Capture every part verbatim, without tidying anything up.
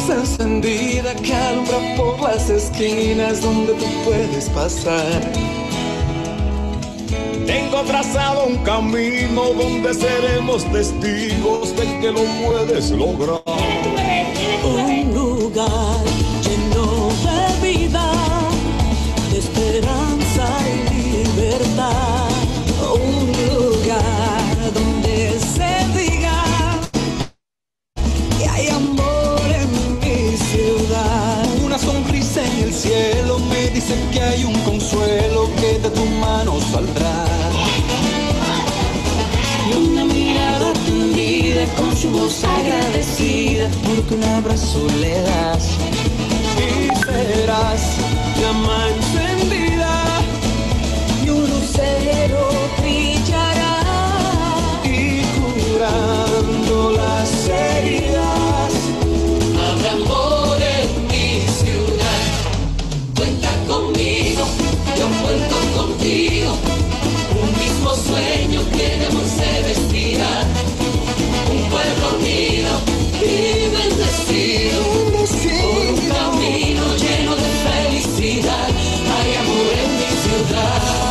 luz encendida que alumbra por las esquinas donde tú puedes pasar. Tengo trazado un camino donde seremos testigos de que lo puedes lograr. Un lugar lleno de vida, de esperanza y libertad. Un lugar donde se diga que hay amor en mi ciudad. Una sonrisa en el cielo me dice que hay un consuelo que de tu mano saldrá. Y una mirada tendida con su voz agradecida, porque un abrazo le das. Y verás llama encendida Y un lucero brillará, y curando las heridas. habrá amor en mi ciudad. Cuenta conmigo, yo cuento contigo. Un mismo sueño que de amor se vestirá. Un pueblo unido y bendecido, por un camino lleno de felicidad. Hay amor en mi ciudad.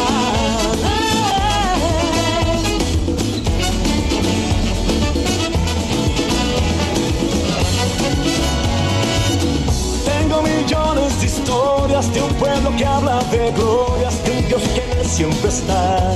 Tengo millones de historias de un pueblo que habla de glorias, de un Dios que en él siempre está.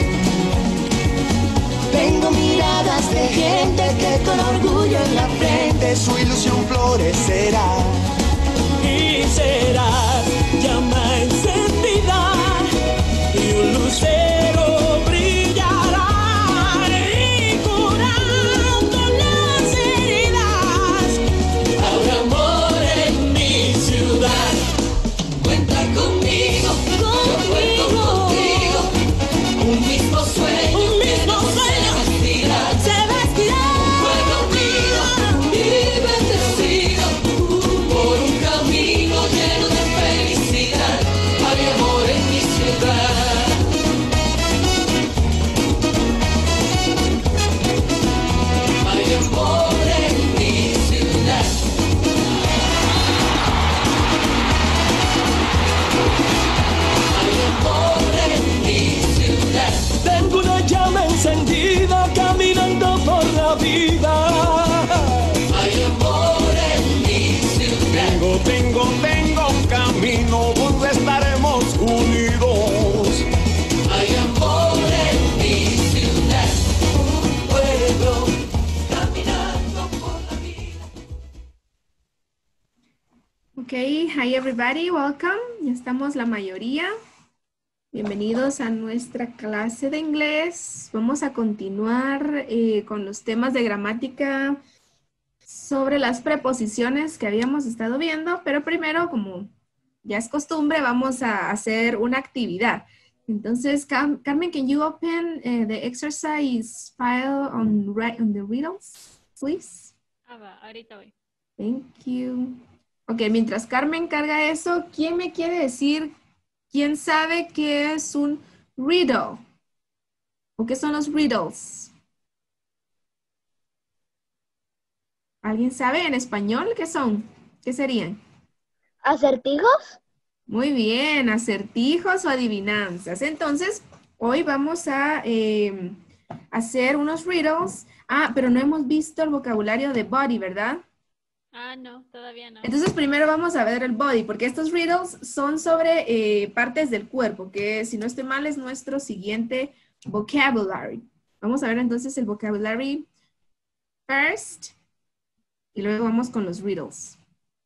Tengo miradas de gente que con orgullo en la frente Su ilusión florecerá. y serás llama encendida y un lucero brillará, y curando las heridas. Habrá amor en mi ciudad. Cuenta conmigo, yo cuento contigo. Un mismo sueño, un mismo sueño se vestirá, se vestirá. Un pueblo unido y bendecido, por un camino lleno de felicidad. Hay amor en mi ciudad. Hay amor en mi ciudad. Hay amor en mi ciudad. Tengo una llama encendida caminando por la vida. Hay amor en mi ciudad. Tengo, tengo, tengo un camino donde estaremos unidos. Hay amor en mi ciudad. Un pueblo caminando por la vida. Okay, hi everybody, welcome. Ya estamos la mayoría. Bienvenidos a nuestra clase de inglés. Vamos a continuar eh, con los temas de gramática sobre las preposiciones que habíamos estado viendo, pero primero, como ya es costumbre, vamos a hacer una actividad. Entonces, Car- Carmen, can you open uh, the exercise file on, ri- on the riddles, please? Ah, va, ahorita voy. Thank you. Ok, mientras Carmen carga eso, ¿quién me quiere decir, quién sabe qué es un riddle? ¿O qué son los riddles? ¿Alguien sabe en español qué son? ¿Qué serían? ¿Acertijos? Muy bien, acertijos o adivinanzas. Entonces, hoy vamos a eh, hacer unos riddles. Ah, pero no hemos visto el vocabulario de body, ¿verdad? Ah, no, todavía no. Entonces primero vamos a ver el body, porque estos riddles son sobre eh, partes del cuerpo, que si no estoy mal es nuestro siguiente vocabulary. Vamos a ver entonces el vocabulary first, y luego vamos con los riddles.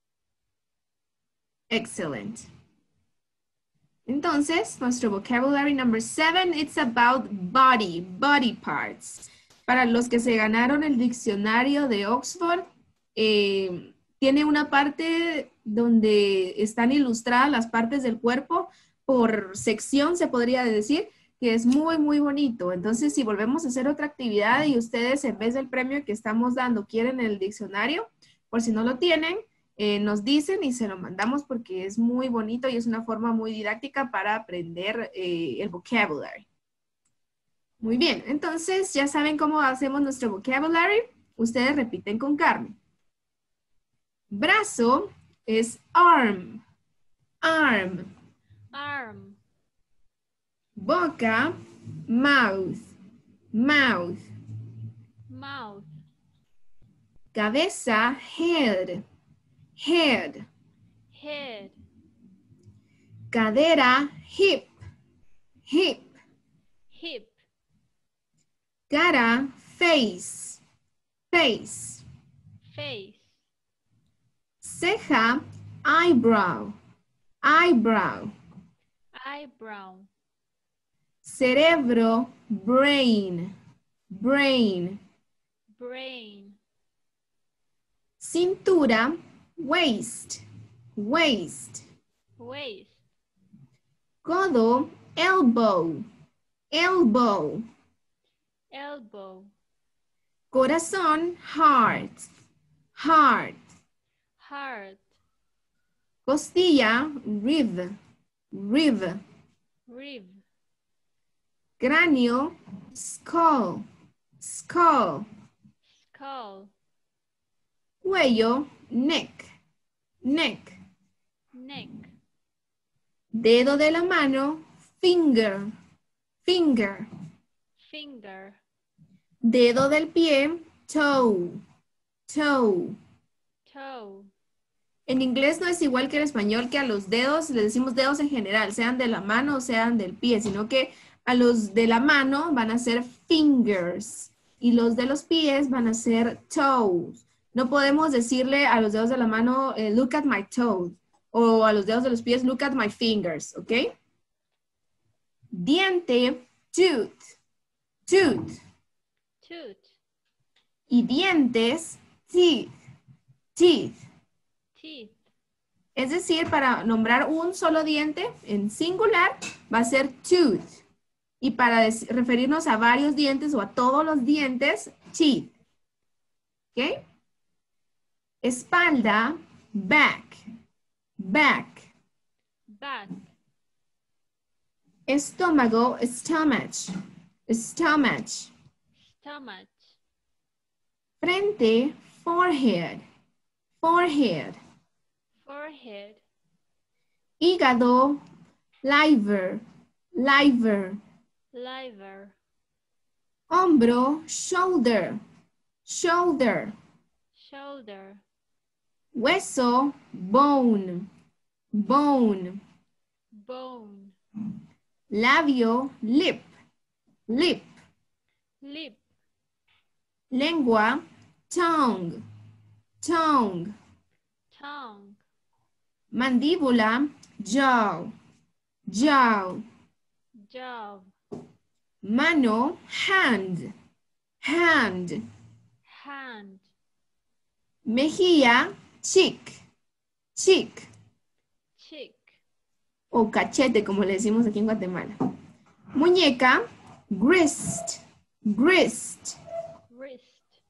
Excellent. Entonces, nuestro vocabulary number seven, it's about body, body parts. Para los que se ganaron el diccionario de Oxford, Eh, tiene una parte donde están ilustradas las partes del cuerpo por sección, se podría decir, que es muy, muy bonito. Entonces, si volvemos a hacer otra actividad y ustedes, en vez del premio que estamos dando, quieren el diccionario, por si no lo tienen, eh, nos dicen y se lo mandamos porque es muy bonito y es una forma muy didáctica para aprender eh, el vocabulary. Muy bien, entonces ya saben cómo hacemos nuestro vocabulary. Ustedes repiten con Carmen. Brazo es arm, arm. Arm. Boca, mouth, mouth. Mouth. Cabeza, head, head. Head. Cadera, hip, hip. Hip. Cara, face, face. Face. Ceja, eyebrow, eyebrow. Eyebrow. Cerebro, brain, brain. Brain. Cintura, waist, waist. Waist. Codo, elbow, elbow. Elbow. Corazón, heart, heart. Heart. Costilla, rib, rib. Rib. Cráneo, skull, skull. Skull. Cuello, neck, neck. Neck. Dedo de la mano, finger, finger. Finger. Dedo del pie, toe, toe. Toe. En inglés no es igual que en español, que a los dedos les decimos dedos en general, sean de la mano o sean del pie, sino que a los de la mano van a ser fingers y los de los pies van a ser toes. No podemos decirle a los dedos de la mano, eh, look at my toes, o a los dedos de los pies, look at my fingers, ¿ok? Diente, tooth, tooth. Tooth. Y dientes, teeth, teeth. Teeth. Es decir, para nombrar un solo diente en singular va a ser tooth. Y para referirnos a varios dientes o a todos los dientes, teeth. ¿Ok? Espalda, back, back. Back. Estómago, stomach, stomach. Stomach. Frente, forehead, forehead. Forehead. Hígado, liver, liver. Liver. Hombro, shoulder, shoulder. Shoulder. Hueso, bone, bone. Bone. Labio, lip, lip. Lip. Lengua, tongue, tongue. Tongue. Mandíbula, jaw, jaw. Jaw. Mano, hand, hand. Hand. Mejilla, cheek, cheek. Cheek. O cachete, como le decimos aquí en Guatemala. Muñeca, wrist, wrist. Wrist.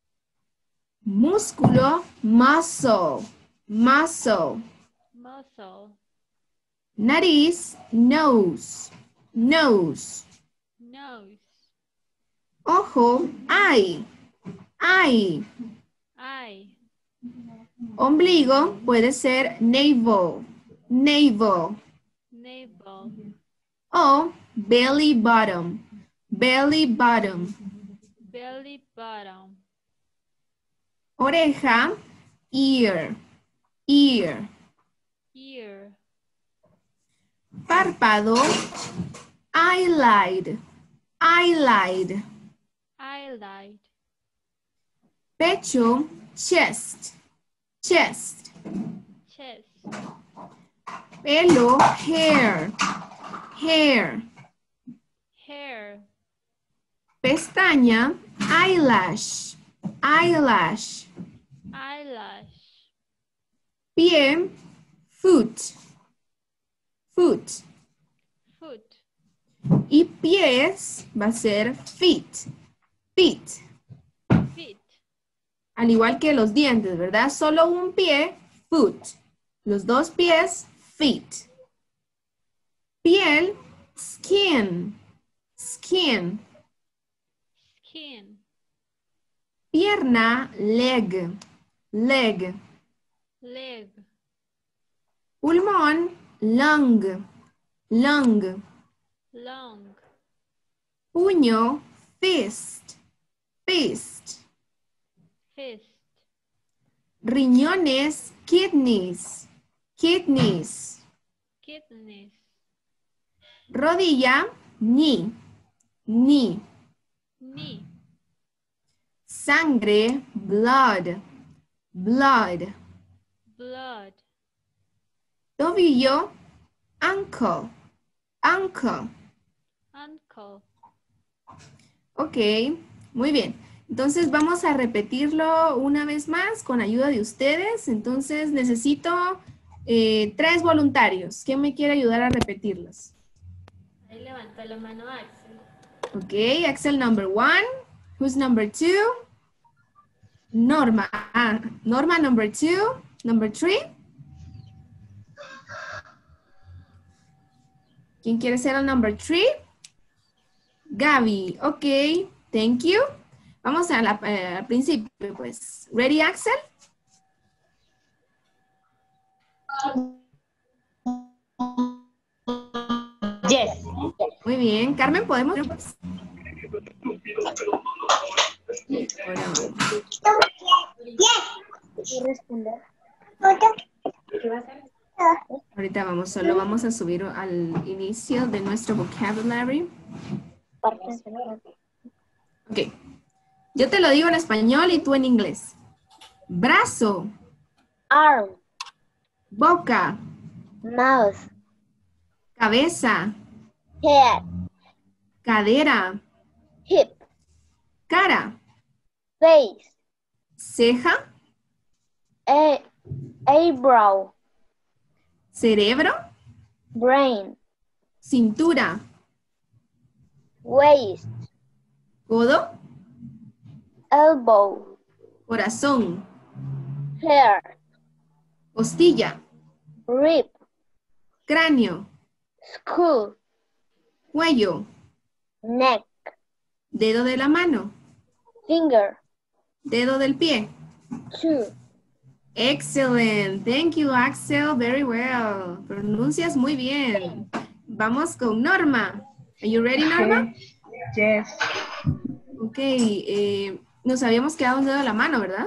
Músculo, muscle, muscle. Muscle. Nariz, nose, nose. Nose. Ojo, eye, eye. Eye. Ombligo puede ser navel, navel. Navel. O belly bottom, belly bottom. Belly bottom. Oreja, ear, ear. Ear. Párpado, eyelid, eyelid. Eyelid. Pecho, chest, chest. Chest. Pelo, hair, hair. Hair. Pestaña, eyelash, eyelash. Eyelash. Pie, foot, foot. Foot. Y pies va a ser feet, feet. Feet. Al igual que los dientes, ¿verdad? Solo un pie, foot. Los dos pies, feet. Piel, skin, skin. Skin. Pierna, leg, leg. leg, Pulmón, lung, lung. long, Puño, fist, fist. fist, Riñones, kidneys, kidneys. kidneys, Rodilla, knee, knee. knee, Sangre, blood, blood. blood, Tobillo, ankle, ankle. ankle, Ok, muy bien. Entonces vamos a repetirlo una vez más con ayuda de ustedes. Entonces necesito eh, tres voluntarios. ¿Quién me quiere ayudar a repetirlos? ahí levanta la mano Axel. Ok, Axel number one. Who's number two? Norma. Ah, Norma number two. Number three. ¿Quién quiere ser el number three? Gaby. Ok, thank you. Vamos a la, eh, al principio, pues. Ready, Axel? Yes. Muy bien. Carmen, ¿podemos? Pues. Ahora vamos. Ahorita vamos, solo vamos a subir al inicio de nuestro vocabulary. Ok. Yo te lo digo en español y tú en inglés. Brazo, Arm, boca, mouth, cabeza, head, cadera, hip, cara, face, ceja, a eyebrow, cerebro, brain, cintura, waist, codo, elbow, corazón, hair, costilla, rib, cráneo, skull, cuello, neck, dedo de la mano, finger, dedo del pie. two, Excellent. Thank you, Axel. Very well. Pronuncias muy bien. Vamos con Norma. Are you ready, Norma? Yes. Ok. Eh, nos habíamos quedado un dedo de la mano, ¿verdad?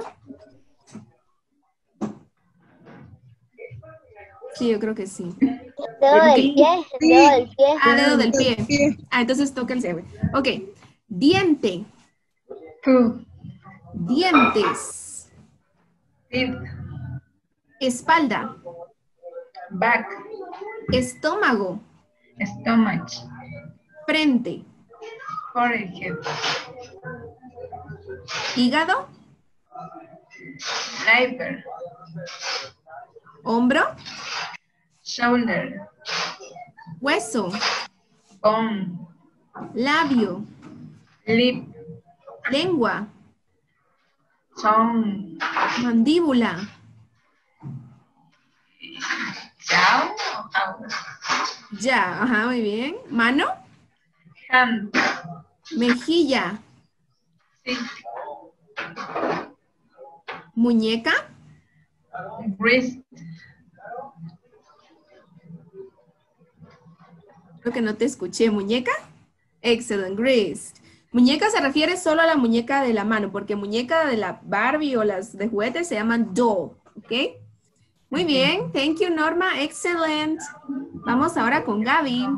Sí, yo creo que sí. dedo Ok. del pie, dedo del pie, Ah, dedo del pie. Ah, entonces toca el C. Ok. Diente. Two. Dientes. Teeth. Espalda. Back. Estómago. Stomach. Frente. Forehead. Hígado. Liver. Hombro. Shoulder. Hueso. Bone. Labio. Lip. Lengua. Tongue. Mandíbula. Jaw. Ow. Ya, ajá, muy bien. Mano. Hand. Mejilla. Feet. Muñeca. Wrist. Creo que no te escuché. ¿Muñeca? Excellent, wrist. Muñeca se refiere solo a la muñeca de la mano, porque muñeca de la Barbie o las de juguetes se llaman doll, ¿ok? Muy bien, thank you, Norma, excellent. Vamos ahora con Gaby.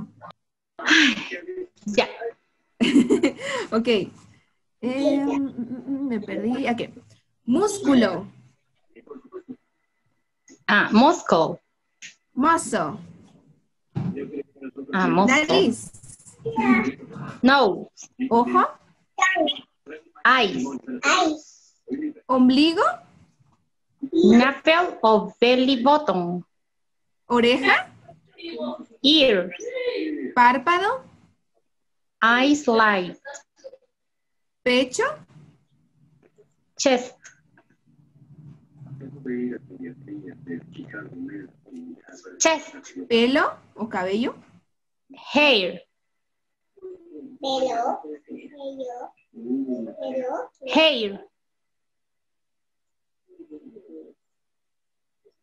Ya. Ok. Eh, me perdí. Ok. Músculo. Ah, Moscow. Muscle. Ah, Moscow. Nariz. No. Ojo. Eyes. Ombligo. Nipple or belly button. Oreja. Ears. Párpado. Eyes light. Pecho. Chest. Chest. Pelo o cabello. Hair. Hair.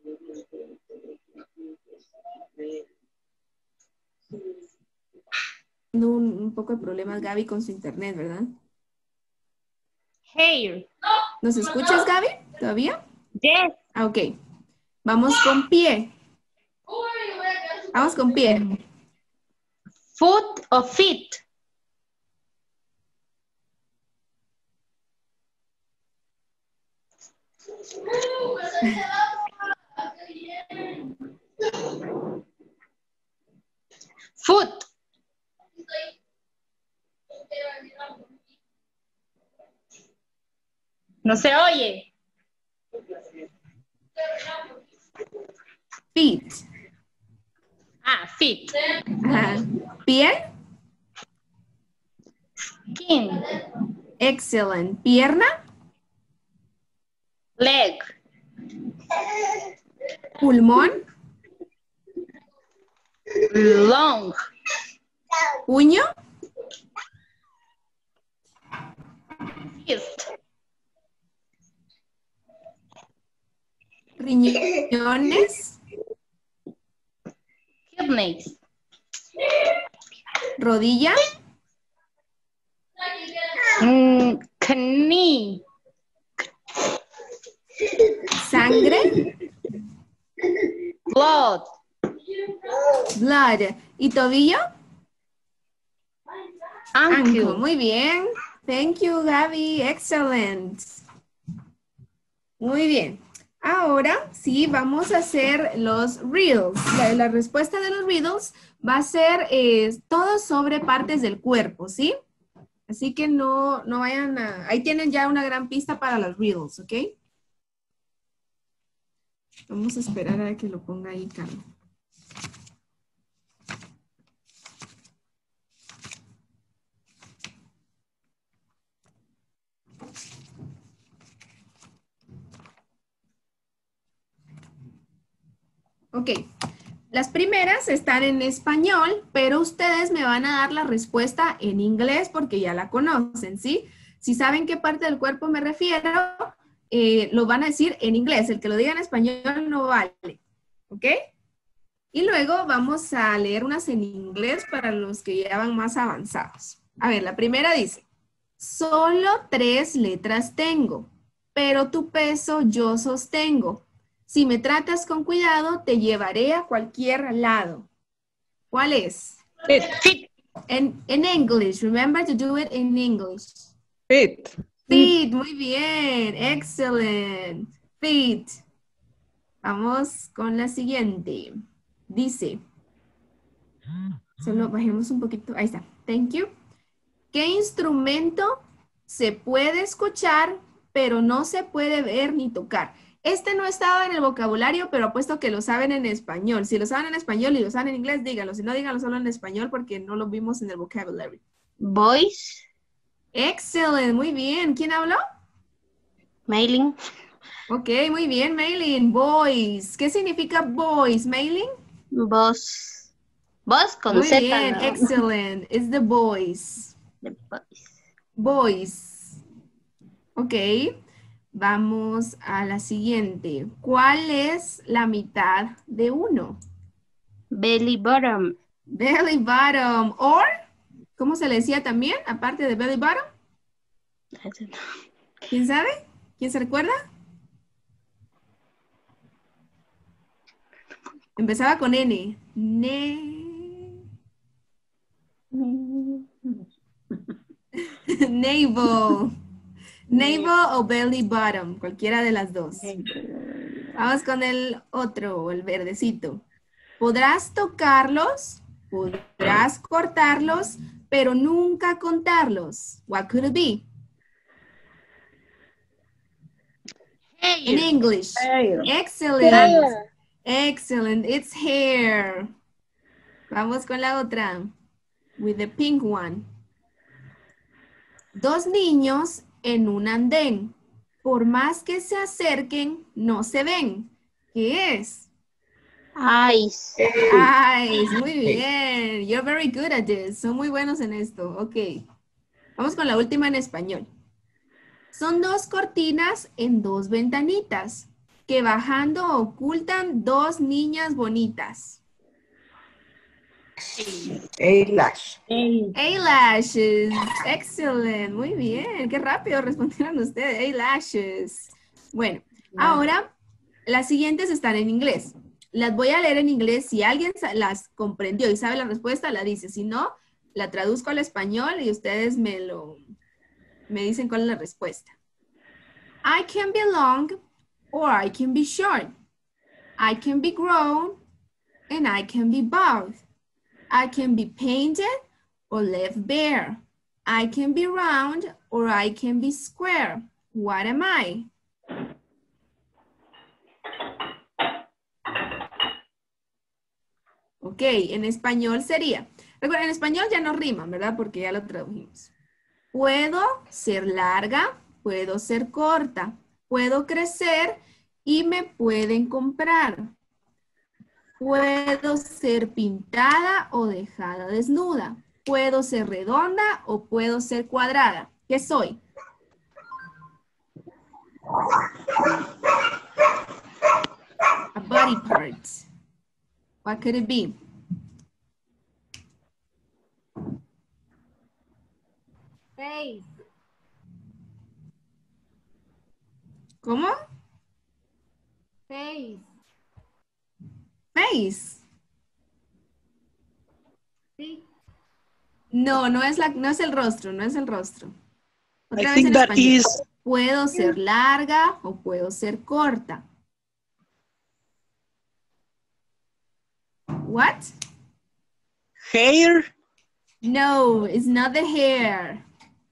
Un, un poco de problemas, Gaby, con su internet, ¿verdad? Hair. ¿Nos escuchas, Gaby? ¿Todavía? Yes. Ah, ok. Vamos con pie. Vamos con pie. Foot o feet. Foot. No se oye. Feet. Ah, feet. Ajá. Piel. Skin. Excellent. Pierna. Leg. Pulmón. Long. Puño. Fist. Riñones. Kidneys. Rodilla. Mm, knee. Sangre. Blood. Blood. ¿Y tobillo? Ankle. Ankle. Muy bien. Thank you, Gaby. Excellent. Muy bien. Ahora sí, vamos a hacer los riddles. La, la respuesta de los riddles va a ser eh, todo sobre partes del cuerpo, ¿sí? Así que no, no vayan a... Ahí tienen ya una gran pista para los riddles, ¿ok? Vamos a esperar a que lo ponga ahí, Carlos. Ok, las primeras están en español, pero ustedes me van a dar la respuesta en inglés porque ya la conocen, ¿sí? Si saben qué parte del cuerpo me refiero, eh, lo van a decir en inglés. El que lo diga en español no vale, ¿ok? Y luego vamos a leer unas en inglés para los que ya van más avanzados. A ver, la primera dice, solo tres letras tengo, pero tu peso yo sostengo. Si me tratas con cuidado, te llevaré a cualquier lado. ¿Cuál es? Feet. Feet. En, en English. Remember to do it in English. Feet. Feet. Muy bien. Excellent. Feet. Vamos con la siguiente. Dice. Solo bajemos un poquito. Ahí está. Thank you. ¿Qué instrumento se puede escuchar, pero no se puede ver ni tocar? Este no estaba en el vocabulario, pero apuesto que lo saben en español. Si lo saben en español y lo saben en inglés, díganlo. Si no, díganlo solo en español porque no lo vimos en el vocabulary. Voice. Excellent, muy bien. ¿Quién habló? Mailing. Ok, muy bien, Maylin. Voice. ¿Qué significa voice, Maylin? Voz. Voz con Muy Z. bien, ¿no? excellent. It's the voice. The voice. Voice. Ok. Vamos a la siguiente. ¿Cuál es la mitad de uno? Belly bottom. Belly bottom. Or, ¿cómo se le decía también? Aparte de belly bottom. I don't know. ¿Quién sabe? ¿Quién se recuerda? Empezaba con N. Ne... Navel. Navel o belly bottom, cualquiera de las dos. Vamos con el otro, el verdecito. Podrás tocarlos, podrás cortarlos, pero nunca contarlos. What could it be? In English. Hair. Excellent. Hair. Excellent. It's hair. Vamos con la otra. With the pink one. Dos niños en un andén. Por más que se acerquen, no se ven. ¿Qué es? Eyes. Eyes. Muy bien. You're very good at this. Son muy buenos en esto. Ok. Vamos con la última en español. Son dos cortinas en dos ventanitas. que bajando ocultan dos niñas bonitas. Eyelash. Eyelashes. Excellent. Muy bien. Qué rápido respondieron ustedes. Eyelashes. Bueno, ahora las siguientes están en inglés. Las voy a leer en inglés. Si alguien las comprendió y sabe la respuesta, la dice. Si no, la traduzco al español y ustedes me lo me dicen cuál es la respuesta. I can be long or I can be short. I can be grown and I can be bald. I can be painted or left bare. I can be round or I can be square. What am I? Ok, en español sería, recuerden, en español ya no riman, ¿verdad? Porque ya lo tradujimos. Puedo ser larga, puedo ser corta, puedo crecer y me pueden comprar. Puedo ser pintada o dejada desnuda. Puedo ser redonda o puedo ser cuadrada. ¿Qué soy? A body part. What could it be? Face. ¿Cómo? Face. Face. Sí. No, no es, la, no es el rostro, no es el rostro. Otra I vez think en that español. is Puedo ser larga o puedo ser corta. What? hair. No, it's not the hair.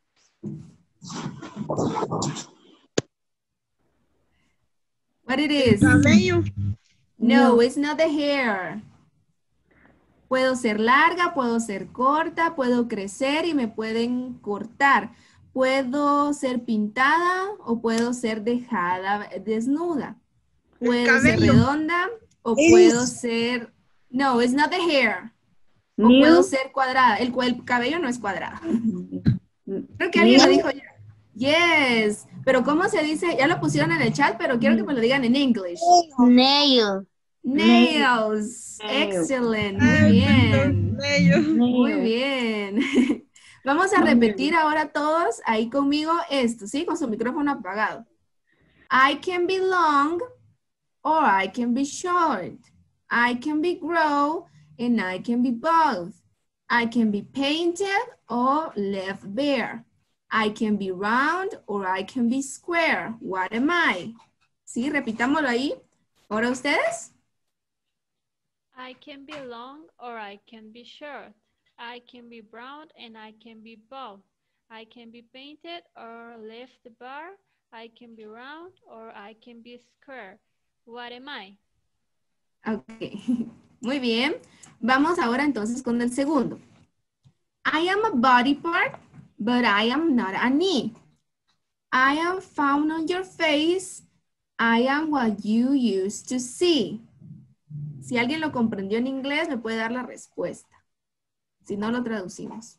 What it is? Cabello. No, it's not the hair. Puedo ser larga, puedo ser corta, puedo crecer y me pueden cortar. Puedo ser pintada o puedo ser dejada desnuda. Puedo ser cabello. redonda o Es- puedo ser... No, it's not the hair. O New. puedo ser cuadrada. El, cu- el cabello no es cuadrado. Creo que alguien lo dijo ya. Yes. Pero ¿cómo se dice? Ya lo pusieron en el chat, pero quiero que me lo digan en English. Nail. Nails. Excellent. Muy bien. Muy Nail. bien. Vamos a repetir ahora todos ahí conmigo esto, ¿sí? Con su micrófono apagado. I can be long or I can be short. I can be grown and I can be both. I can be painted or left bare. I can be round or I can be square. What am I? Sí, repitámoslo ahí. ¿Ahora ustedes? I can be long or I can be short. I can be brown and I can be bold. I can be painted or left bare. I can be round or I can be square. What am I? Ok, muy bien. Vamos ahora entonces con el segundo. I am a body part, but I am not a knee. I am found on your face. I am what you used to see. Si alguien lo comprendió en inglés, me puede dar la respuesta. Si no, lo traducimos.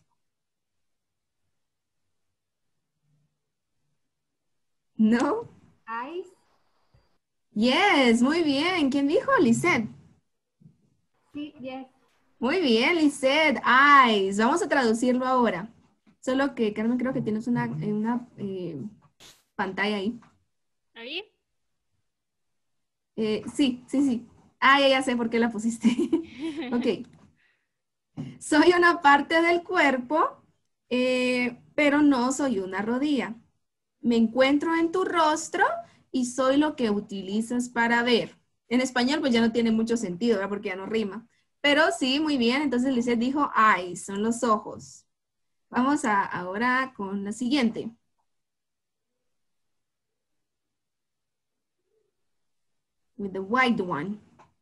¿No? Eyes. Yes, muy bien. ¿Quién dijo? Lisette. Sí, yes. Muy bien, Lisette. Eyes. Vamos a traducirlo ahora. Solo que, Carmen, creo que tienes una, una eh, pantalla ahí. ¿Ahí? Eh, sí, sí, sí. Ah, ya, ya sé por qué la pusiste. Ok. Soy una parte del cuerpo, eh, pero no soy una rodilla. Me encuentro en tu rostro y soy lo que utilizas para ver. En español pues ya no tiene mucho sentido, ¿verdad? Porque ya no rima. Pero sí, muy bien. Entonces Lisette dijo eyes, son los ojos. Vamos a, ahora con la siguiente. With the white one.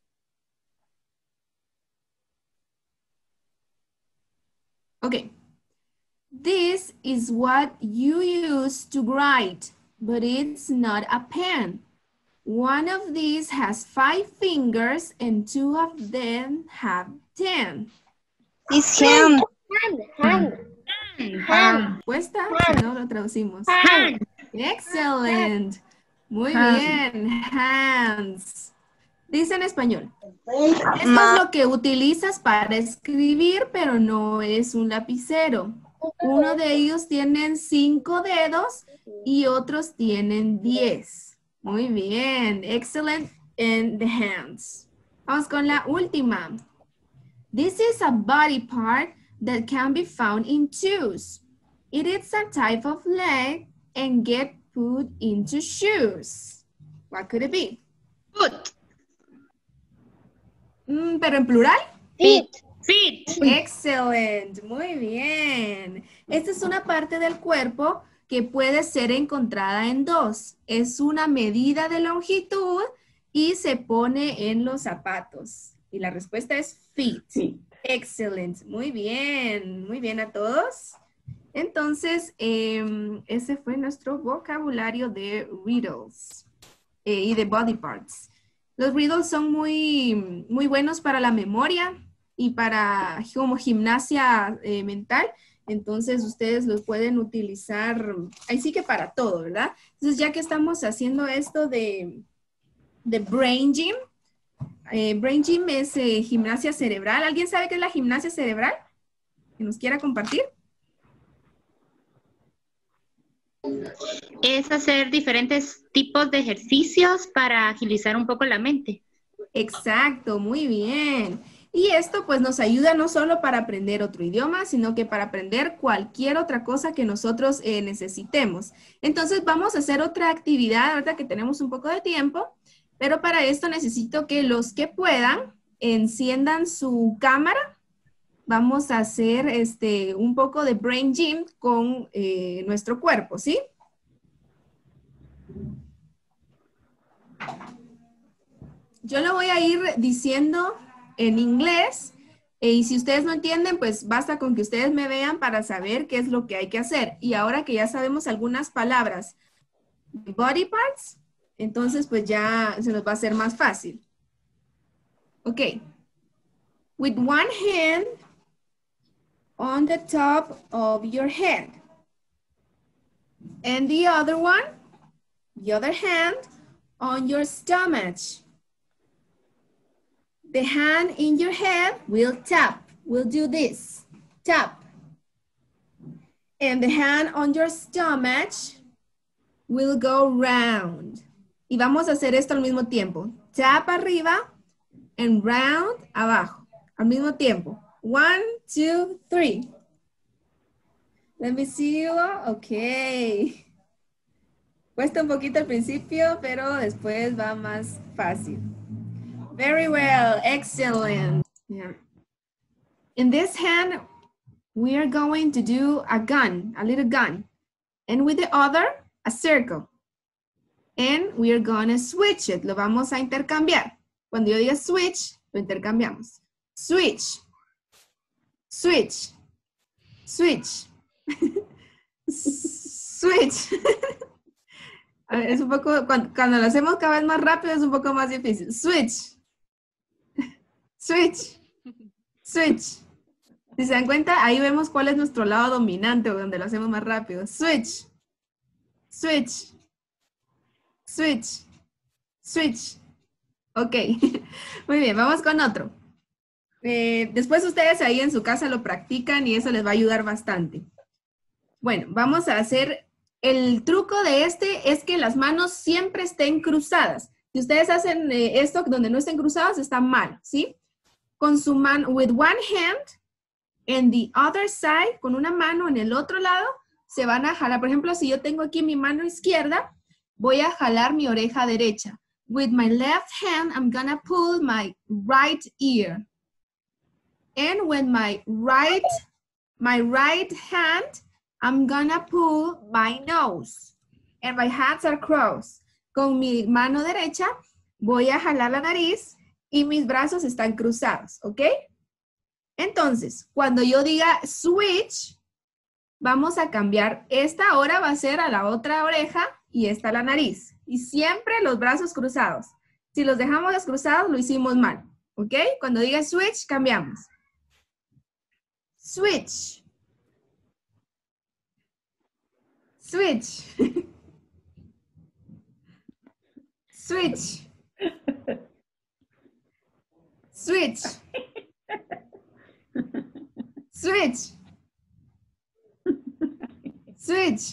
Okay. This is what you use to write, but it's not a pen. One of these has five fingers and two of them have ten. It's hand. Hand, hand, Hand. ¿Cuesta? Si no lo traducimos. hand. Excellent. Muy Hands. bien, hands. Dice en español. Esto Ma- es lo que utilizas para escribir, pero no es un lapicero. Uno de ellos tienen cinco dedos y otros tienen diez. Muy bien, excellent in the hands. Vamos con la última. This is a body part that can be found in shoes. It is a type of leg and get put into shoes. What could it be? Foot. Mm, ¿pero en plural? Feet. Feet. Excelente, muy bien. Esta es una parte del cuerpo que puede ser encontrada en dos. Es una medida de longitud y se pone en los zapatos. Y la respuesta es feet. Sí. Excelente, muy bien, muy bien a todos. Entonces, eh, ese fue nuestro vocabulario de riddles eh, y de body parts. Los riddles son muy, muy buenos para la memoria y para como gimnasia eh, mental. Entonces, ustedes los pueden utilizar, ahí sí que para todo, ¿verdad? Entonces, ya que estamos haciendo esto de, de brain gym, eh, brain gym es eh, gimnasia cerebral. ¿Alguien sabe qué es la gimnasia cerebral? ¿Que nos quiera compartir? Es hacer diferentes tipos de ejercicios para agilizar un poco la mente. Exacto, muy bien. Y esto pues nos ayuda no solo para aprender otro idioma, sino que para aprender cualquier otra cosa que nosotros eh, necesitemos. Entonces vamos a hacer otra actividad ahorita que tenemos un poco de tiempo, pero para esto necesito que los que puedan enciendan su cámara. Vamos a hacer este, un poco de brain gym con eh, nuestro cuerpo, ¿sí? Yo lo voy a ir diciendo en inglés eh, y si ustedes no entienden, pues basta con que ustedes me vean para saber qué es lo que hay que hacer. Y ahora que ya sabemos algunas palabras de body parts, entonces pues ya se nos va a hacer más fácil. Ok. With one hand on the top of your head. And the other one, the other hand on your stomach. The hand in your head will tap, will do this, tap. And the hand on your stomach will go round. Y vamos a hacer esto al mismo tiempo. Tap arriba and round abajo, al mismo tiempo. One, two, three. Let me see you. Ok. Cuesta un poquito al principio, pero después va más fácil. Very well, excellent. Yeah. In this hand, we are going to do a gun, a little gun. And with the other, a circle. And we are going to switch it. Lo vamos a intercambiar. Cuando yo diga switch, lo intercambiamos. Switch. Switch. Switch. Switch. A ver, es un poco, cuando, cuando lo hacemos cada vez más rápido es un poco más difícil. Switch. Switch. Switch. Si se dan cuenta, ahí vemos cuál es nuestro lado dominante o donde lo hacemos más rápido. Switch. Switch. Switch. Switch. Ok. Muy bien, vamos con otro. Eh, después ustedes ahí en su casa lo practican y eso les va a ayudar bastante. Bueno, vamos a hacer, el truco de este es que las manos siempre estén cruzadas. Si ustedes hacen eh, esto donde no estén cruzadas, está mal, ¿sí? Con su mano, with one hand and the other side, con una mano en el otro lado, se van a jalar. Por ejemplo, si yo tengo aquí mi mano izquierda, voy a jalar mi oreja derecha. With my left hand, I'm gonna pull my right ear. And with my right, my right hand, I'm gonna pull my nose. And my hands are crossed. Con mi mano derecha, voy a jalar la nariz y mis brazos están cruzados, ¿ok? Entonces, cuando yo diga switch, vamos a cambiar. Esta ahora va a ser a la otra oreja y esta a la nariz. Y siempre los brazos cruzados. Si los dejamos descruzados, lo hicimos mal, ¿ok? Cuando diga switch, cambiamos. Switch. Switch. Switch. Switch. Switch. Switch.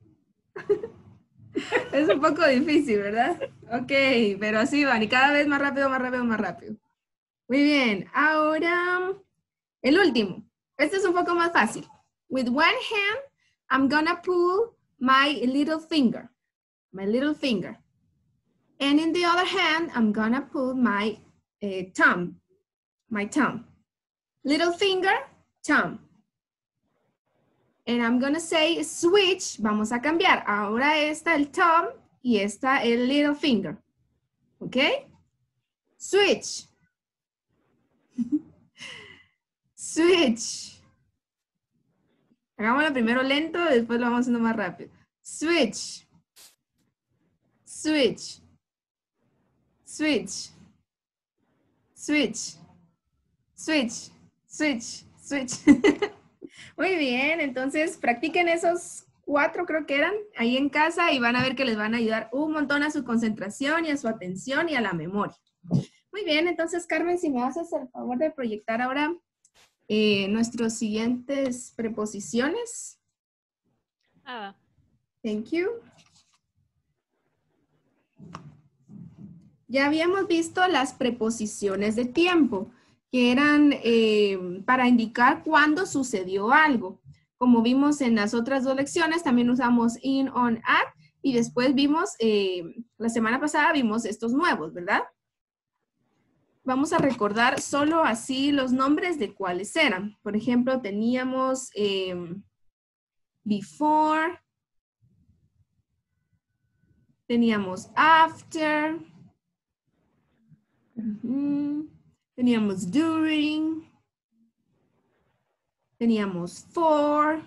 Es un poco difícil, ¿verdad? Ok, pero así van. Y cada vez más rápido, más rápido, más rápido. Muy bien. Ahora, el último. Este es un poco más fácil. With one hand, I'm gonna pull my little finger. My little finger. And in the other hand, I'm gonna pull my uh, thumb. My thumb. Little finger, thumb. And I'm gonna say switch. Vamos a cambiar. Ahora está el thumb y está el little finger. ¿Ok? Switch. Switch. Hagámoslo primero lento, después lo vamos haciendo más rápido. Switch. Switch. Switch. Switch. Switch. Switch. Switch. Muy bien, entonces practiquen esos cuatro, creo que eran, ahí en casa y van a ver que les van a ayudar un montón a su concentración y a su atención y a la memoria. Muy bien, entonces Carmen, si me haces el favor de proyectar ahora eh, nuestros siguientes preposiciones. Ah. Thank you. Ya habíamos visto las preposiciones de tiempo, que eran eh, para indicar cuándo sucedió algo. Como vimos en las otras dos lecciones, también usamos in, on, at, y después vimos, eh, la semana pasada vimos estos nuevos, ¿verdad? Vamos a recordar solo así los nombres de cuáles eran. Por ejemplo, teníamos eh, before, teníamos after, uh-huh. Teníamos during, teníamos for.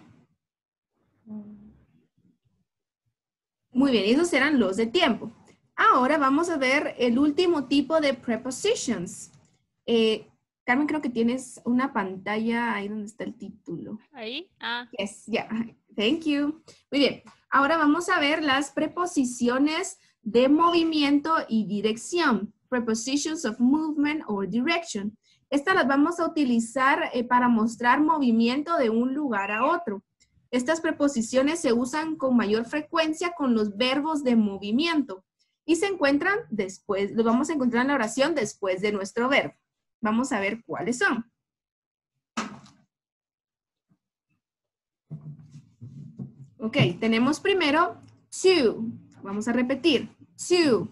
Muy bien, esos eran los de tiempo. Ahora vamos a ver el último tipo de prepositions. Eh, Carmen, creo que tienes una pantalla ahí donde está el título. ¿Ahí? Ah. Yes, yeah. Thank you. Muy bien. Ahora vamos a ver las preposiciones de movimiento y dirección. Prepositions of movement or direction. Estas las vamos a utilizar eh, para mostrar movimiento de un lugar a otro. Estas preposiciones se usan con mayor frecuencia con los verbos de movimiento y se encuentran después, los vamos a encontrar en la oración después de nuestro verbo. Vamos a ver cuáles son. Ok, tenemos primero to. Vamos a repetir. To.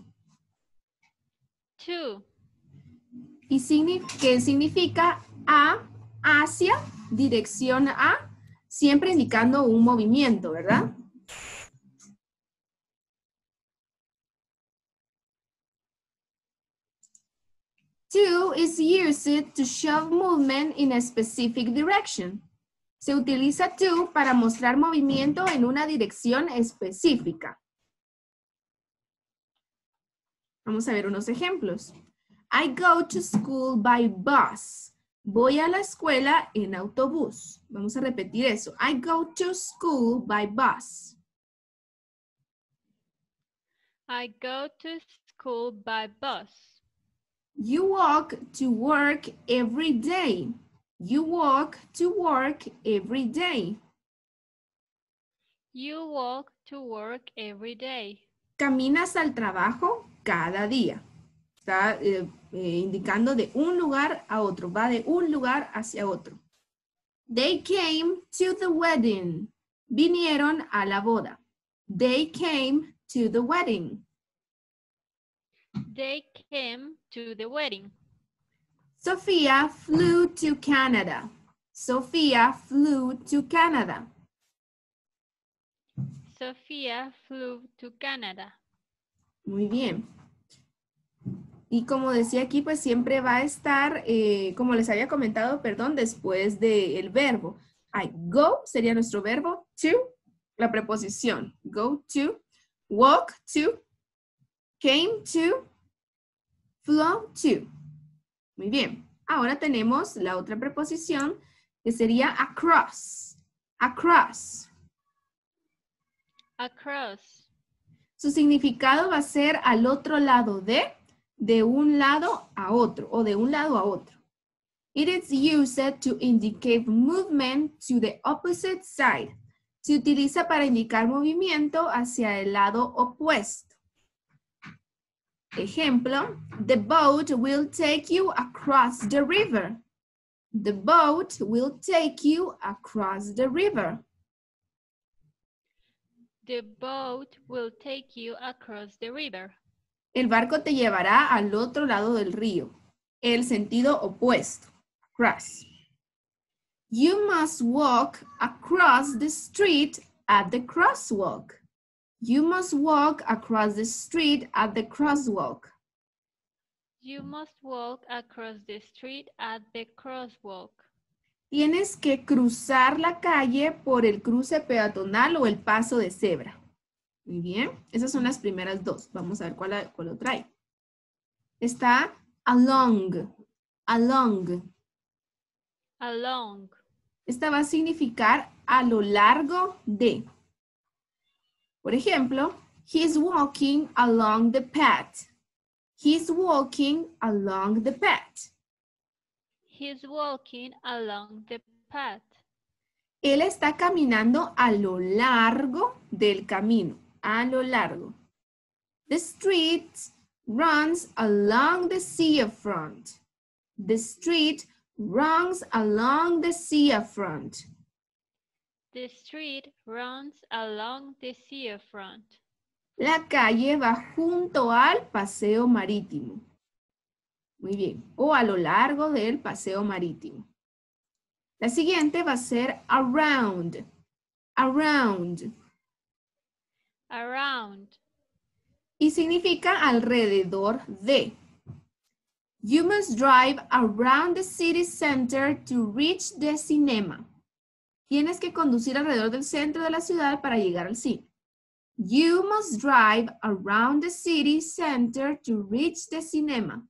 To. ¿Y qué significa a, hacia, dirección a? Siempre indicando un movimiento, ¿verdad? To is used to show movement in a specific direction. Se utiliza to para mostrar movimiento en una dirección específica. Vamos a ver unos ejemplos. I go to school by bus. Voy a la escuela en autobús. Vamos a repetir eso. I go to school by bus. I go to school by bus. You walk to work every day. You walk to work every day. You walk to work every day. Caminas al trabajo cada día. Está eh, eh, indicando de un lugar a otro. Va de un lugar hacia otro. They came to the wedding. Vinieron a la boda. They came to the wedding. They came to the wedding. Sophia flew to Canada. Sophia flew to Canada. Sophia flew to Canada. Muy bien. Y como decía aquí, pues siempre va a estar, eh, como les había comentado, perdón, después del verbo. I go sería nuestro verbo, to, la preposición. Go to, walk to, came to, flew to. Muy bien. Ahora tenemos la otra preposición que sería across. Across. Across. Su significado va a ser al otro lado de, de un lado a otro o de un lado a otro. It is used to indicate movement to the opposite side. Se utiliza para indicar movimiento hacia el lado opuesto. Ejemplo, the boat will take you across the river. The boat will take you across the river. The boat will take you across the river. El barco te llevará al otro lado del río. El sentido opuesto. Across. You must walk across the street at the crosswalk. You must walk across the street at the crosswalk. You must walk across the street at the crosswalk. Tienes que cruzar la calle por el cruce peatonal o el paso de cebra. Muy bien, esas son las primeras dos. Vamos a ver cuál, cuál lo trae. Está along, along. Along. Esta va a significar a lo largo de. Por ejemplo, he's walking along the path. He's walking along the path. He's walking along the path. Él está caminando a lo largo del camino. A lo largo. The street runs along the seafront. The street runs along the seafront. The street runs along the seafront. La calle va junto al paseo marítimo. Muy bien. O a lo largo del paseo marítimo. La siguiente va a ser around. Around. Around. Y significa alrededor de. You must drive around the city center to reach the cinema. Tienes que conducir alrededor del centro de la ciudad para llegar al cine. You must drive around the city center to reach the cinema.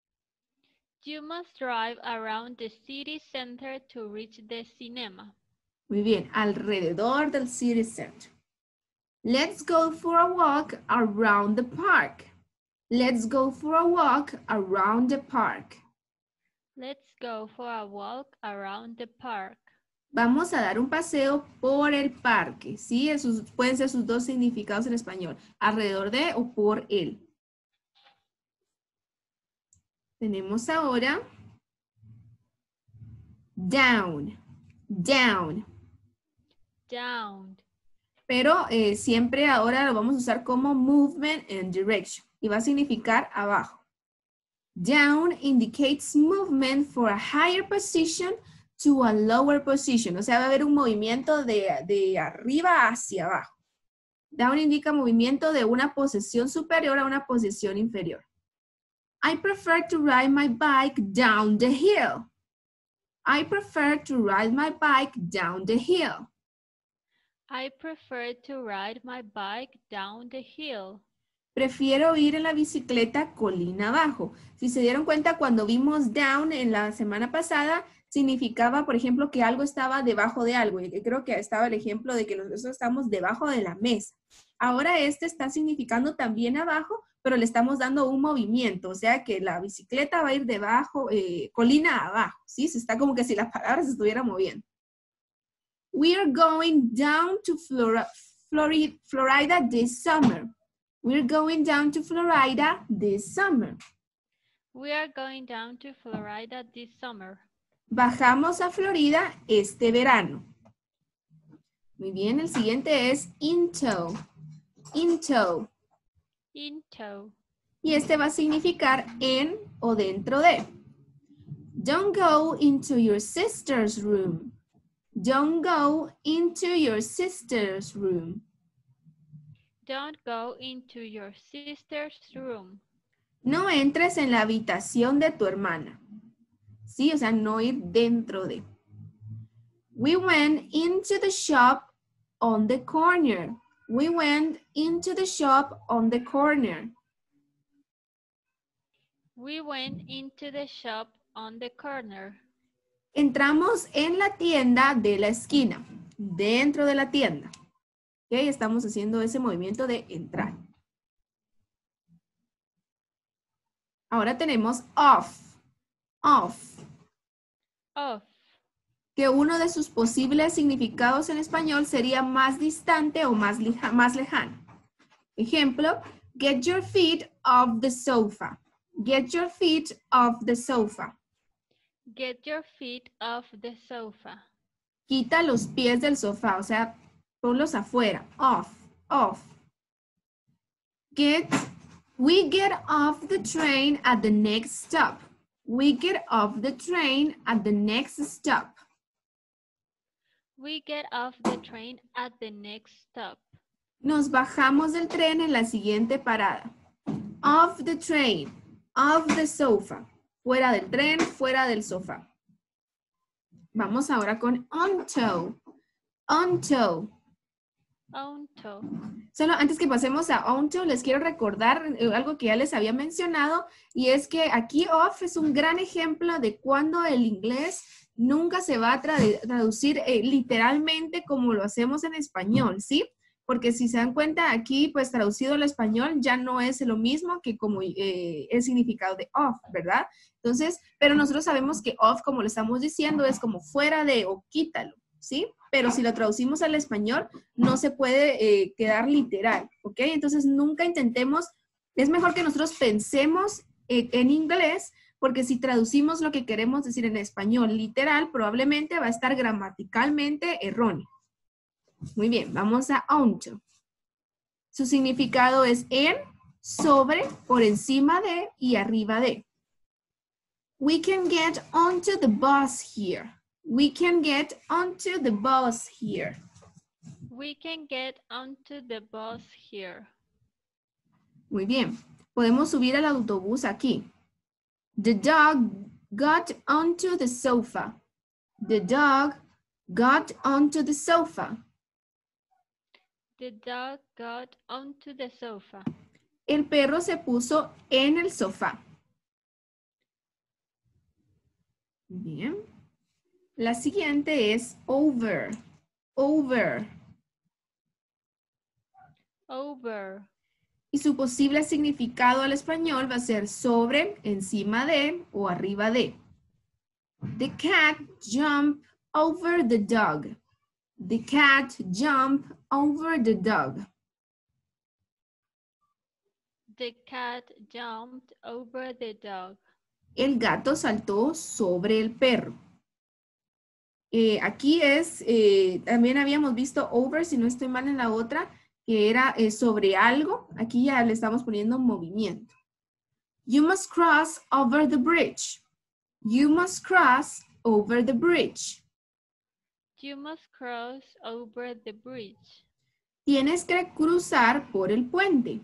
You must drive around the city center to reach the cinema. Muy bien, alrededor del city center. Let's go for a walk around the park. Let's go for a walk around the park. Let's go for a walk around the park. Vamos a dar un paseo por el parque. Sí, esos pueden ser sus dos significados en español. Alrededor de o por él. Tenemos ahora down. Down. Down. Pero eh, siempre ahora lo vamos a usar como movement and direction. Y va a significar abajo. Down indicates movement for a higher position to a lower position. O sea, va a haber un movimiento de, de arriba hacia abajo. Down indica movimiento de una posición superior a una posición inferior. I prefer to ride my bike down the hill. I prefer to ride my bike down the hill. I prefer to ride my bike down the hill. Prefiero ir en la bicicleta colina abajo. Si se dieron cuenta, cuando vimos down en la semana pasada, significaba, por ejemplo, que algo estaba debajo de algo. Y creo que estaba el ejemplo de que nosotros estamos debajo de la mesa. Ahora este está significando también abajo, pero le estamos dando un movimiento. O sea que la bicicleta va a ir debajo, eh, colina abajo. ¿Sí? Se está como que si las palabras se estuvieran moviendo. We are going down to Florida, Florida, Florida this summer. We're going down to Florida this summer. We are going down to Florida this summer. Bajamos a Florida este verano. Muy bien, el siguiente es into. Into. Into. Y este va a significar en o dentro de. Don't go into your sister's room. Don't go into your sister's room. Don't go into your sister's room. No entres en la habitación de tu hermana. Sí, o sea, no ir dentro de. We went into the shop on the corner. We went into the shop on the corner. We went into the shop on the corner. Entramos en la tienda de la esquina. Dentro de la tienda. Ok, estamos haciendo ese movimiento de entrar. Ahora tenemos off. Off. Off. Que uno de sus posibles significados en español sería más distante o más, leja- más lejano. Ejemplo, get your feet off the sofa. Get your feet off the sofa. Get your feet off the sofa. Quita los pies del sofá, o sea, ponlos afuera. Off, off. Get, we get off the train at the next stop. We get off the train at the next stop. We get off the train at the next stop. Nos bajamos del tren en la siguiente parada. Off the train, off the sofa. Fuera del tren, fuera del sofá. Vamos ahora con onto. Onto. Onto. Solo antes que pasemos a onto, les quiero recordar eh, algo que ya les había mencionado, y es que aquí off es un gran ejemplo de cuando el inglés nunca se va a trad- traducir eh, literalmente como lo hacemos en español, ¿sí? Porque si se dan cuenta aquí, pues traducido al español ya no es lo mismo que como eh, el significado de off, ¿verdad? Entonces, pero nosotros sabemos que off, como lo estamos diciendo, es como fuera de o quítalo, ¿sí? Pero si lo traducimos al español, no se puede eh, quedar literal, ¿ok? Entonces, nunca intentemos, es mejor que nosotros pensemos eh, en inglés, porque si traducimos lo que queremos decir en español literal, probablemente va a estar gramaticalmente erróneo. Muy bien, vamos a onto. Su significado es en, sobre, por encima de y arriba de. We can get onto the bus here. We can get onto the bus here. We can get onto the bus here. Muy bien, podemos subir al autobús aquí. The dog got onto the sofa. The dog got onto the sofa. The dog got onto the sofa. El perro se puso en el sofá. Bien. La siguiente es over. Over. Over. Y su posible significado al español va a ser sobre, encima de o arriba de. The cat jumped over the dog. The cat jumped over the dog. The cat jumped over the dog. El gato saltó sobre el perro. Eh, aquí es, eh, también habíamos visto over, si no estoy mal en la otra, que era eh, sobre algo. Aquí ya le estamos poniendo movimiento. You must cross over the bridge. You must cross over the bridge. You must cross over the bridge. Tienes que cruzar por el puente.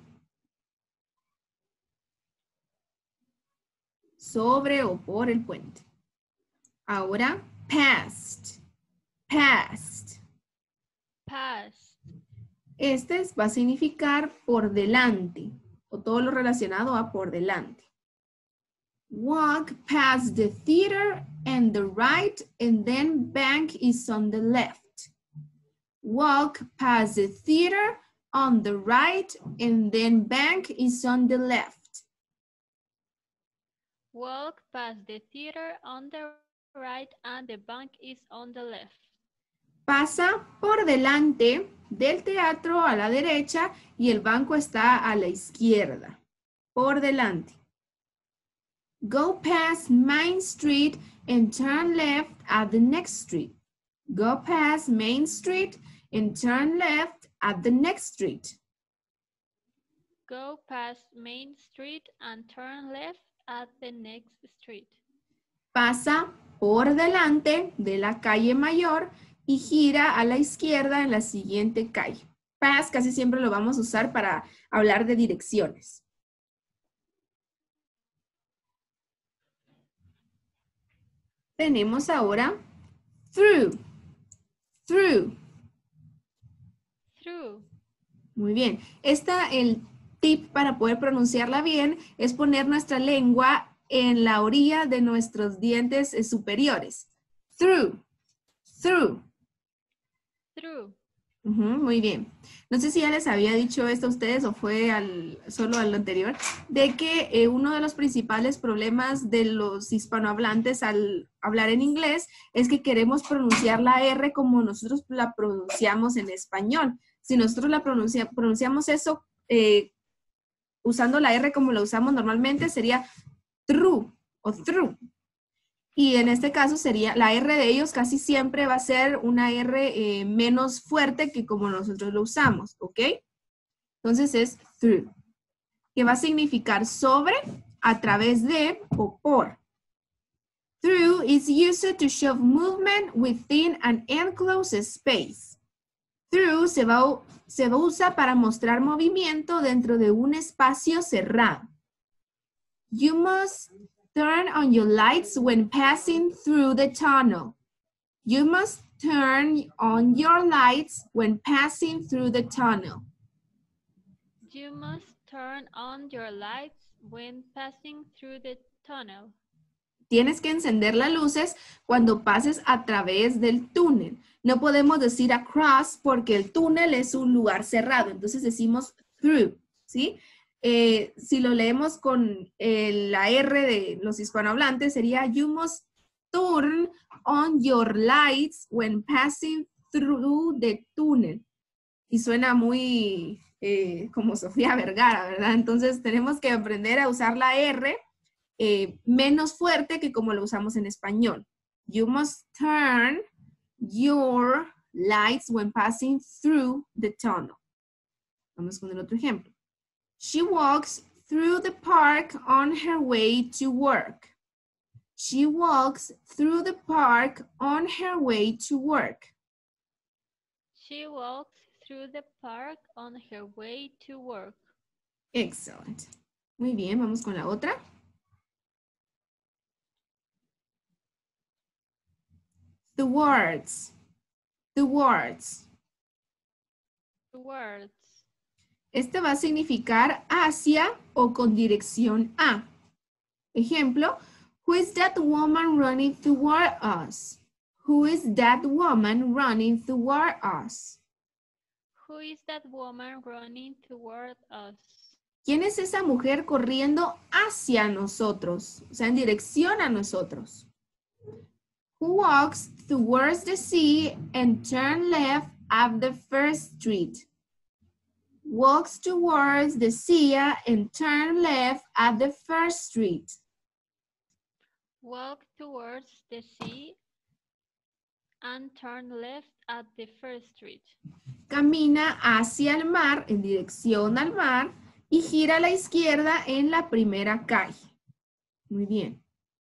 Sobre o por el puente. Ahora, past. Past. Past. Este va a significar por delante, o todo lo relacionado a por delante. Walk past the theater and the right, and then bank is on the left. Walk past the theater on the right, and then bank is on the left. Walk past the theater on the right and the bank is on the left. Pasa por delante del teatro a la derecha y el banco está a la izquierda. Por delante. Go past Main Street and turn left at the next street. Go past Main Street and turn left at the next street. Go past Main Street and turn left at the next street. Pasa por delante de la calle mayor y gira a la izquierda en la siguiente calle. Pass casi siempre lo vamos a usar para hablar de direcciones. Tenemos ahora through. Through. Through. Muy bien. Esta, el tip para poder pronunciarla bien es poner nuestra lengua en la orilla de nuestros dientes superiores. Through. Through. Through. Ujú, muy bien. No sé si ya les había dicho esto a ustedes o fue al, solo al anterior, de que eh, uno de los principales problemas de los hispanohablantes al hablar en inglés es que queremos pronunciar la R como nosotros la pronunciamos en español. Si nosotros la pronuncia, pronunciamos eso eh, usando la R como la usamos normalmente, sería true o through. Y en este caso sería, la R de ellos casi siempre va a ser una R eh, menos fuerte que como nosotros lo usamos, ¿ok? Entonces es through, que va a significar sobre, a través de o por. Through is used to show movement within an enclosed space. Through se va, se va a usar para mostrar movimiento dentro de un espacio cerrado. You must turn on your lights when passing through the tunnel. You must turn on your lights when passing through the tunnel. You must turn on your lights when passing through the tunnel. Tienes que encender las luces cuando pases a través del túnel. No podemos decir across porque el túnel es un lugar cerrado. Entonces decimos through, ¿sí? Eh, si lo leemos con eh, la R de los hispanohablantes, sería you must turn on your lights when passing through the tunnel. Y suena muy eh, como Sofía Vergara, ¿verdad? Entonces tenemos que aprender a usar la R eh, menos fuerte que como lo usamos en español. You must turn your lights when passing through the tunnel. Vamos con el otro ejemplo. She walks through the park on her way to work. She walks through the park on her way to work. She walks through the park on her way to work. Excellent. Muy bien, vamos con la otra. The words. The words. The words. Este va a significar hacia o con dirección a. Ejemplo, who is that woman running toward us? Who is that woman running toward us? Who is that woman running toward us? ¿Quién es esa mujer corriendo hacia nosotros? O sea, en dirección a nosotros. Who walks towards the sea and turn left at the first street? Walks towards the sea and turn left at the first street. Walk towards the sea and turn left at the first street. Camina hacia el mar, en dirección al mar, y gira a la izquierda en la primera calle. Muy bien.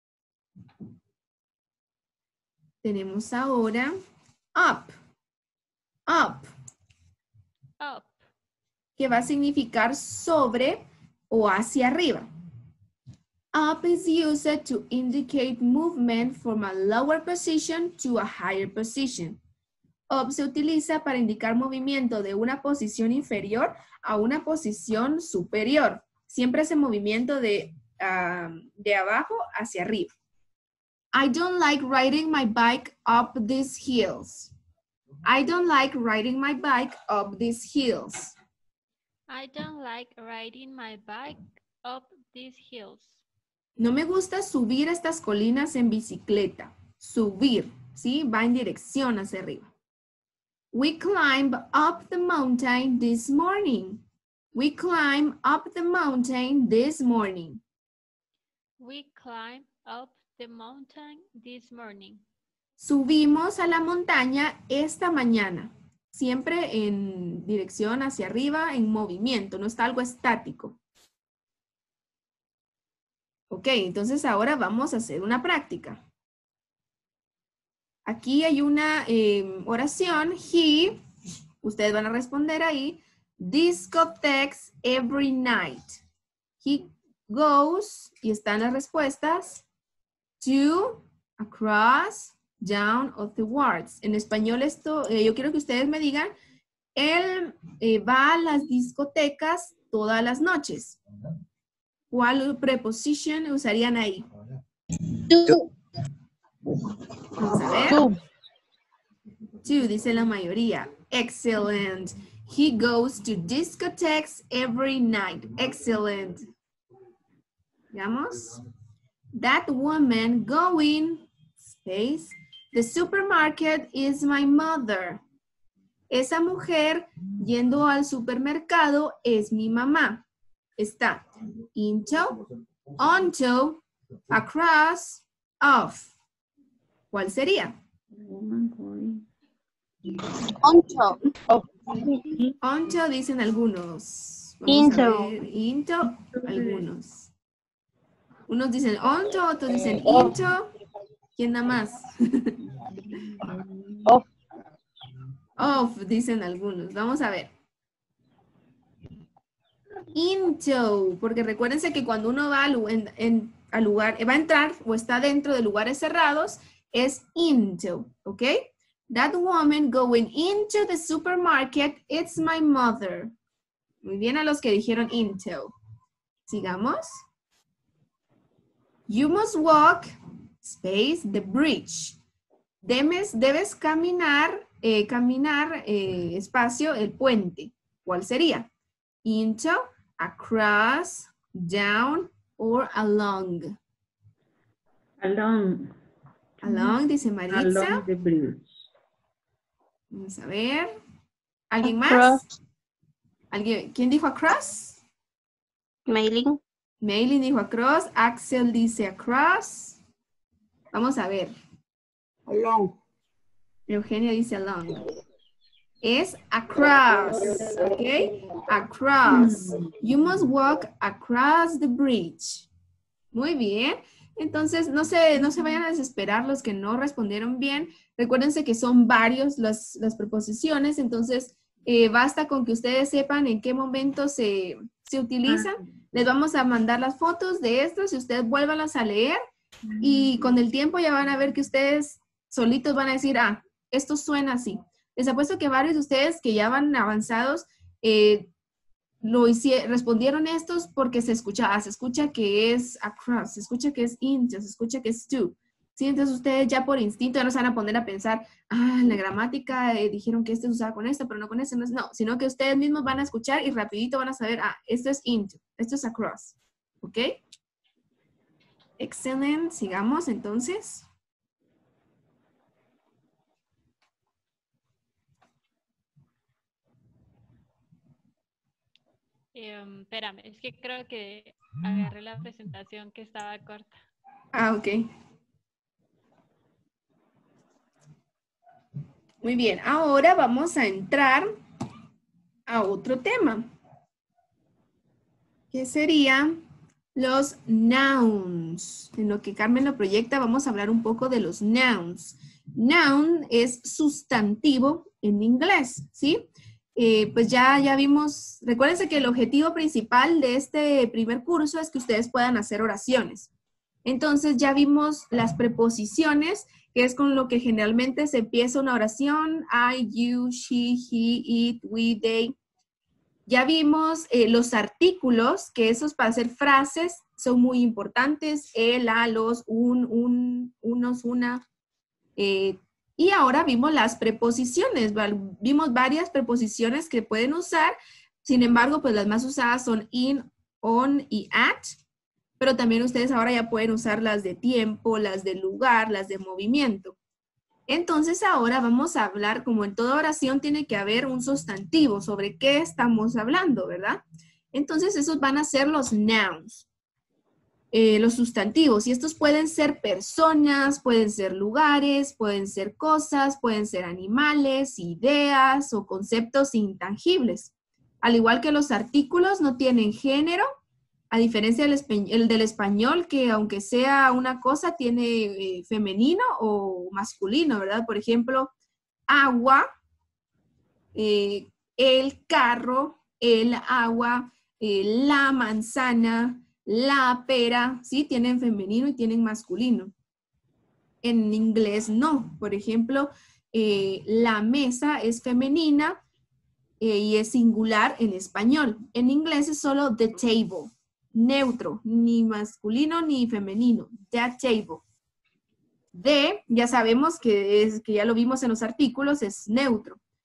Tenemos ahora up. Up. Up. Que va a significar sobre o hacia arriba. Up is used to indicate movement from a lower position to a higher position. Up se utiliza para indicar movimiento de una posición inferior a una posición superior. Siempre ese movimiento de, uh, de abajo hacia arriba. I don't like riding my bike up these hills. I don't like riding my bike up these hills. I don't like riding my bike up these hills. No me gusta subir estas colinas en bicicleta. Subir, ¿sí? Va en dirección hacia arriba. We climbed up the mountain this morning. We climbed up the mountain this morning. We climbed up the mountain this morning. Subimos a la montaña esta mañana. Siempre en dirección hacia arriba, en movimiento, no está algo estático. Ok, entonces ahora vamos a hacer una práctica. Aquí hay una eh, oración. He, ustedes van a responder ahí, discotheques every night. He goes, y están las respuestas, to, across, down or towards. En español esto, eh, yo quiero que ustedes me digan, él eh, va a las discotecas todas las noches. ¿Cuál preposición usarían ahí? To. Vamos a ver. To. To, dice la mayoría. Excellent. He goes to discotheques every night. Excellent. Veamos. That woman going, space, the supermarket is my mother. Esa mujer yendo al supermercado es mi mamá. Está into, onto, across, off. ¿Cuál sería? Onto. Onto dicen algunos. Vamos Into. a ver. Into, algunos. Unos dicen onto, otros dicen into. ¿Quién nada más? Off. Off, dicen algunos. Vamos a ver. Into, porque recuérdense que cuando uno va al, en, en, al lugar, va a entrar o está dentro de lugares cerrados, es into, ¿ok? That woman going into the supermarket, it's my mother. Muy bien a los que dijeron into. Sigamos. You must walk, space, the bridge. Debes, debes caminar, eh, caminar, eh, espacio, el puente. ¿Cuál sería? Into, across, down, or along. Along. Along, dice Maritza. Along the bridge. Vamos a ver. ¿Alguien Across. más? ¿Alguien? ¿Quién dijo across? Mailing. Mailing dijo across. Axel dice across. Vamos a ver. Along. Eugenia dice along. Es across, ¿ok? Across. You must walk across the bridge. Muy bien. Entonces, no se, no se vayan a desesperar los que no respondieron bien. Recuérdense que son varios las, las preposiciones, entonces eh, basta con que ustedes sepan en qué momento se, se utilizan. Les vamos a mandar las fotos de estos y ustedes vuélvanlas a leer y con el tiempo ya van a ver que ustedes solitos van a decir, ah, esto suena así. Les apuesto que varios de ustedes que ya van avanzados eh, lo hicieron, respondieron estos porque se escucha, se escucha que es across, se escucha que es into, se escucha que es to. ¿Sí? Entonces ustedes ya por instinto ya no se van a poner a pensar, ah, en la gramática eh, dijeron que este se usaba con esto, pero no con este, no, no, sino que ustedes mismos van a escuchar y rapidito van a saber, ah, esto es into, esto es across. ¿Ok? Excelente, sigamos entonces. Um, espérame, es que creo que agarré la presentación que estaba corta. Ah, ok. Muy bien, ahora vamos a entrar a otro tema, que serían los nouns. En lo que Carmen lo proyecta, vamos a hablar un poco de los nouns. Noun es sustantivo en inglés, ¿sí? Eh, pues ya, ya vimos, recuérdense que el objetivo principal de este primer curso es que ustedes puedan hacer oraciones. Entonces ya vimos las preposiciones, que es con lo que generalmente se empieza una oración, I, you, she, he, it, we, they. Ya vimos eh, los artículos, que esos para hacer frases son muy importantes, el, la, los, un, un, unos, una. Eh, y ahora vimos las preposiciones, vimos varias preposiciones que pueden usar, sin embargo, pues las más usadas son in, on y at. Pero también ustedes ahora ya pueden usar las de tiempo, las de lugar, las de movimiento. Entonces ahora vamos a hablar, como en toda oración tiene que haber un sustantivo sobre qué estamos hablando, ¿verdad? Entonces esos van a ser los nouns, eh, los sustantivos. Y estos pueden ser personas, pueden ser lugares, pueden ser cosas, pueden ser animales, ideas o conceptos intangibles. Al igual que los artículos no tienen género, a diferencia del, el del español, que aunque sea una cosa, tiene eh, femenino o masculino, ¿verdad? Por ejemplo, agua, eh, el carro, el agua, eh, la manzana, la pera, ¿sí? Tienen femenino y tienen masculino. En inglés no. Por ejemplo, eh, la mesa es femenina eh, y es singular en español. En inglés es solo the table. Neutro, ni masculino ni femenino. That table. De, ya sabemos que, es, que ya lo vimos en los artículos, es neutro.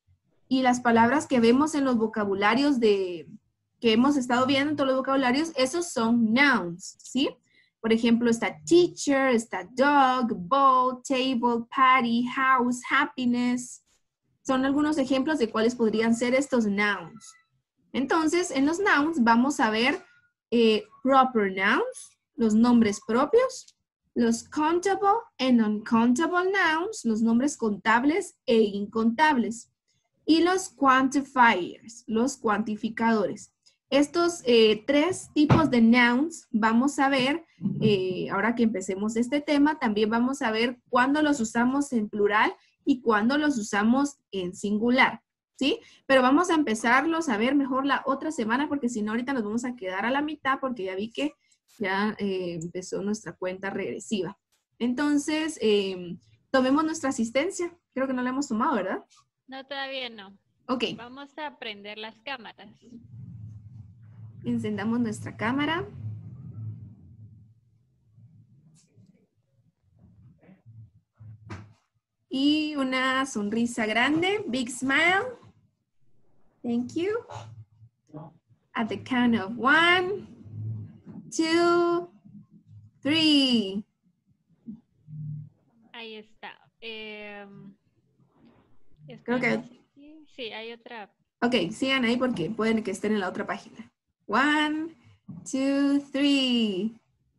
y las palabras que vemos en los vocabularios de, que hemos estado viendo en todos los vocabularios, esos son nouns, ¿sí? Por ejemplo, está teacher, está dog, bowl, table, party, house, happiness. Son algunos ejemplos de cuáles podrían ser estos nouns. Entonces, en los nouns vamos a ver eh, proper nouns, los nombres propios, los countable and uncountable nouns, los nombres contables e incontables, y los quantifiers, los cuantificadores. Estos eh, tres tipos de nouns vamos a ver, eh, ahora que empecemos este tema, también vamos a ver cuándo los usamos en plural y cuándo los usamos en singular, ¿sí? Pero vamos a empezarlos a ver mejor la otra semana, porque si no ahorita nos vamos a quedar a la mitad, porque ya vi que ya eh, empezó nuestra cuenta regresiva. Entonces, eh, tomemos nuestra asistencia. Creo que no la hemos tomado, ¿verdad? No, todavía no. Ok. Vamos a prender las cámaras. Encendamos nuestra cámara. Y una sonrisa grande. Big smile. Thank you. At the count of one, two, three. Ahí está. Eh, Creo que... Sí, hay otra. Ok, sigan ahí porque pueden que estén en la otra página. One, two, three.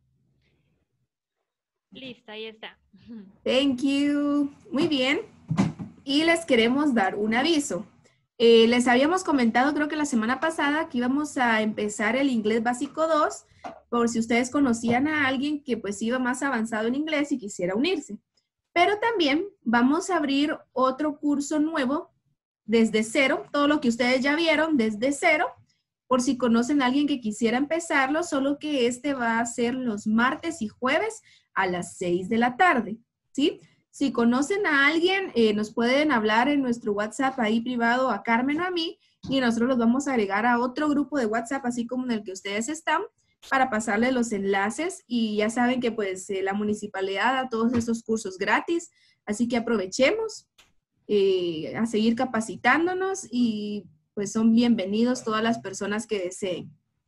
Listo, ahí está. Thank you. Muy bien. Y les queremos dar un aviso. Eh, les habíamos comentado, creo que la semana pasada, que íbamos a empezar el inglés básico dos, por si ustedes conocían a alguien que pues iba más avanzado en inglés y quisiera unirse. Pero también vamos a abrir otro curso nuevo desde cero, todo lo que ustedes ya vieron desde cero, por si conocen a alguien que quisiera empezarlo, solo que este va a ser los martes y jueves a las seis de la tarde, ¿sí? Si conocen a alguien, eh, nos pueden hablar en nuestro WhatsApp ahí privado a Carmen o a mí, y nosotros los vamos a agregar a otro grupo de WhatsApp, así como en el que ustedes están, para pasarles los enlaces, y ya saben que pues eh, la municipalidad da todos estos cursos gratis, así que aprovechemos eh, a seguir capacitándonos y pues son bienvenidos todas las personas que deseen.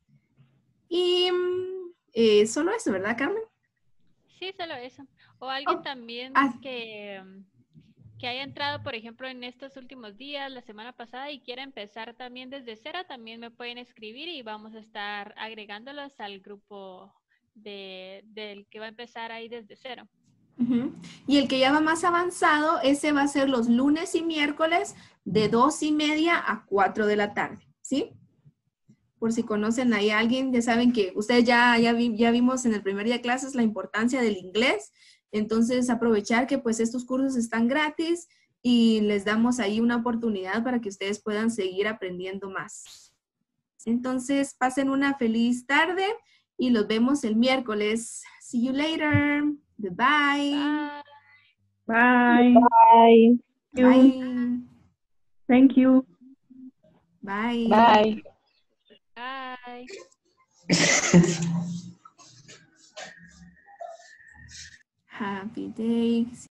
Y eh, solo eso, ¿verdad, Carmen? Sí, solo eso. O alguien oh. también ah. que, que haya entrado, por ejemplo, en estos últimos días, la semana pasada, y quiera empezar también desde cero, también me pueden escribir y vamos a estar agregándolos al grupo de, del que va a empezar ahí desde cero. Uh-huh. Y el que ya va más avanzado, ese va a ser los lunes y miércoles de dos y media a cuatro de la tarde, ¿sí? Por si conocen ahí a alguien, ya saben que ustedes ya, ya, vi, ya vimos en el primer día de clases la importancia del inglés, entonces aprovechar que pues estos cursos están gratis y les damos ahí una oportunidad para que ustedes puedan seguir aprendiendo más. Entonces pasen una feliz tarde y los vemos el miércoles. See you later. Goodbye. Bye. Bye. Bye. Bye. Thank you. Bye. Bye. Bye. Happy day.